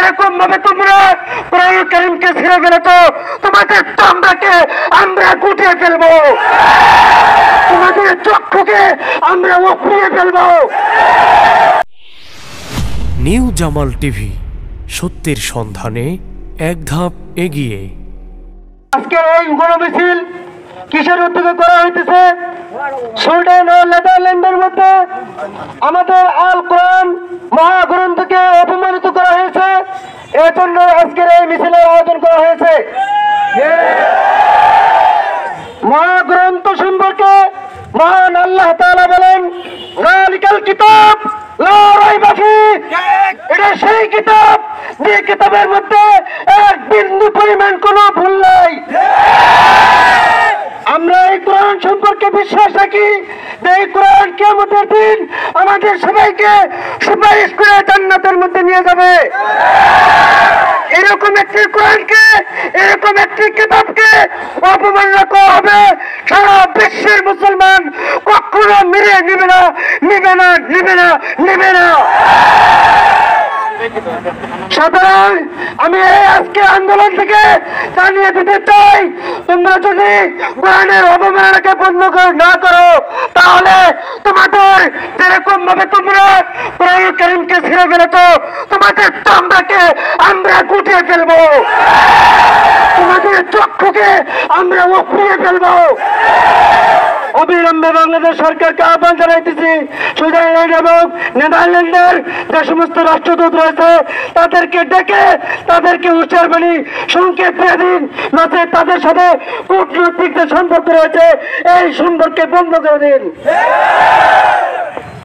যেরকম ভাবে তোমরা কোরআন কারীমকে ছেড়ে গেলে তো তোমাদের চামড়াকে আমরা গুটিয়ে ফেলবো, তোমাদের চক্ষুকে আমরা উপড়িয়ে ফেলবো। নিউ জামাল টিভি, সত্যের সন্ধানে এক ধাপ এগিয়ে। আজকে এই গণমিছিল কিসের উদ্যোগে করা হইতেছে? সুইডেন ও নেদারল্যান্ডের মধ্যে আমাদের আল কোরআন মহাগ্রন্থকে অপমানিত করা হয়েছে, এজন্য আজকের এই মিছিলের আয়োজন করা হয়েছে। মহাগ্রন্থ সম্পর্কে মহান আল্লাহ তাআলা বলেন, যালিকাল কিতাব লা রাইবা ফীহ, এটা সেই কিতাব যে কিতাবের মধ্যে এক বিন্দু পরিমাণ কোনো ভুল নাই। আমরা এই কোরআন সম্পর্কে বিশ্বাস রাখি যে এই কোরআন কিয়ামতের দিন আমাদের সবাইকে সুপারিশ করে জান্নাতের মধ্যে নিয়ে যাবে। এরকম একটি কোরআনকে, এরকম একটি কিতাবকে অপমাননা করা হবে, সারা বিশ্বের মুসলমান কখনো মেনে নেবে না, নেবে না, নেবে না, নেবে না। সুতরাং আমি এই আজকে আন্দোলন থেকে জানিয়ে দিতে চাই, তোমরা যদি কোরআনের অবমাননাকে বন্ধ না করো, তাহলে তোমাদের যেরকম ভাবে তোমরা কোরআন কারীমকে ছেড়ে গেলে তো তোমাদের চামড়াকে আমরা গুটিয়ে ফেলবো, তোমাদের চক্ষুকে আমরা উপড়িয়ে ফেলবো। অবিলম্বে বাংলাদেশ সরকারকে আহ্বান জানাইতেছি, সুইজারল্যান্ড এবং নেদারল্যান্ডের যে সমস্ত রাষ্ট্রদূত রয়েছে তাদেরকে ডেকে তাদেরকে হুঁশিয়ার বাণী সংকেত দিয়ে দিন, নচে তাদের সাথে কূটনৈতিক যে সম্পর্ক রয়েছে এই সম্পর্কে বন্ধ করে দিন।